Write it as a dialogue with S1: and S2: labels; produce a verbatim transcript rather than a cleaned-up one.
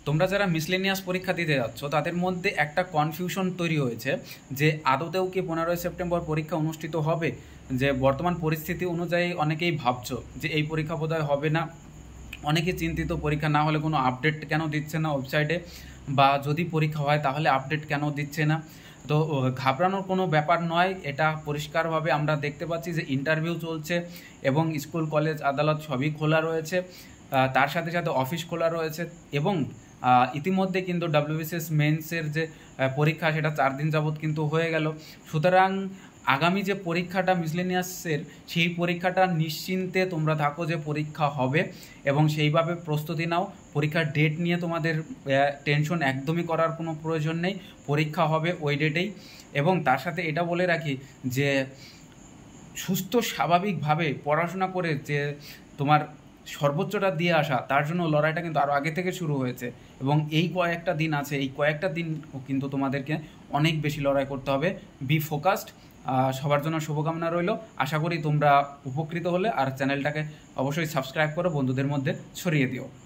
S1: তোমরা যারা মিসলেনিয়াস পরীক্ষা দিতে যাচ্ছ তাদের মধ্যে একটা কনফিউশন তৈরি হয়েছে যে আদতেও কি পনেরোই সেপ্টেম্বর পরীক্ষা অনুষ্ঠিত হবে। যে বর্তমান পরিস্থিতি অনুযায়ী অনেকেই ভাবছো যে এই পরীক্ষা বোধহয় হবে না। অনেকে চিন্তিত পরীক্ষা না হলে কোনো আপডেট কেন দিচ্ছে না ওয়েবসাইটে, বা যদি পরীক্ষা হয় তাহলে আপডেট কেন দিচ্ছে না। তো ঘাবড়ানোর কোনো ব্যাপার নয়, এটা পরিষ্কারভাবে আমরা দেখতে পাচ্ছি যে ইন্টারভিউ চলছে এবং স্কুল কলেজ আদালত সবই খোলা রয়েছে, তার সাথে সাথে অফিস খোলা রয়েছে এবং ইতিমধ্যে কিন্তু ডাব্লিউবিসিএস মেন্সের যে পরীক্ষা সেটা চার দিন যাবৎ কিন্তু হয়ে গেল। সুতরাং আগামী যে পরীক্ষাটা মিসলেনিয়াসের, সেই পরীক্ষাটা নিশ্চিন্তে তোমরা থাকো যে পরীক্ষা হবে এবং সেইভাবে প্রস্তুতি নাও। পরীক্ষার ডেট নিয়ে তোমাদের টেনশন একদমই করার কোনো প্রয়োজন নেই, পরীক্ষা হবে ওই ডেটেই। এবং তার সাথে এটা বলে রাখি যে সুস্থ স্বাভাবিকভাবে পড়াশোনা করে যে তোমার সর্বোচ্চটা দিয়ে আসা, তার জন্য লড়াইটা কিন্তু আরও আগে থেকে শুরু হয়েছে এবং এই কয়েকটা দিন আছে, এই কয়েকটা দিন কিন্তু তোমাদেরকে অনেক বেশি লড়াই করতে হবে। Be focused. সবার জন্য শুভকামনা রইল। আশা করি তোমরা উপকৃত হলে, আর চ্যানেলটাকে অবশ্যই সাবস্ক্রাইব করো, বন্ধুদের মধ্যে ছড়িয়ে দিও।